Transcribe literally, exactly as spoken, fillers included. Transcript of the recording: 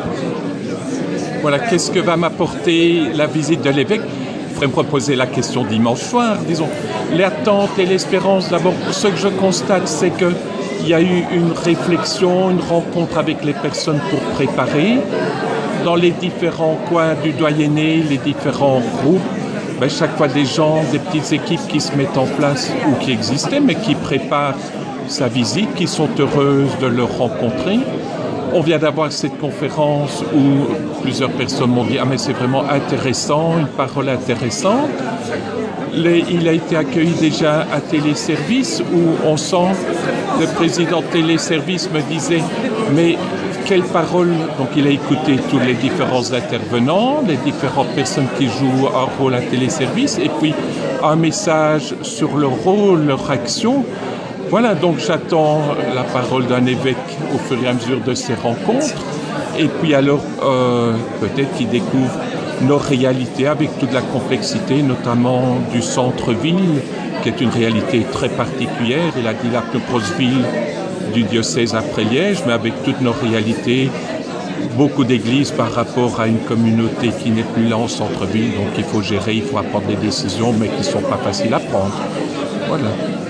Voilà, qu'est-ce que va m'apporter la visite de l'évêque? Il faudrait me reposer la question dimanche soir, disons. L'attente et l'espérance, d'abord, ce que je constate, c'est qu'il y a eu une réflexion, une rencontre avec les personnes pour préparer. Dans les différents coins du doyenné, les différents groupes, ben, chaque fois des gens, des petites équipes qui se mettent en place ou qui existaient, mais qui préparent sa visite, qui sont heureuses de le rencontrer. On vient d'avoir cette conférence où plusieurs personnes m'ont dit « Ah mais c'est vraiment intéressant, une parole intéressante ». Il a été accueilli déjà à Téléservice où on sent, le président de Téléservice me disait « Mais quelle parole ?» Donc il a écouté tous les différents intervenants, les différentes personnes qui jouent un rôle à Téléservice et puis un message sur leur rôle, leur action. Voilà, donc j'attends la parole d'un évêque au fur et à mesure de ces rencontres. Et puis alors, euh, peut-être qu'il découvre nos réalités avec toute la complexité, notamment du centre-ville, qui est une réalité très particulière. Il a dit la plus grosse ville du diocèse après Liège, mais avec toutes nos réalités, beaucoup d'églises par rapport à une communauté qui n'est plus là en centre-ville. Donc il faut gérer, il faut prendre des décisions, mais qui ne sont pas faciles à prendre. Voilà.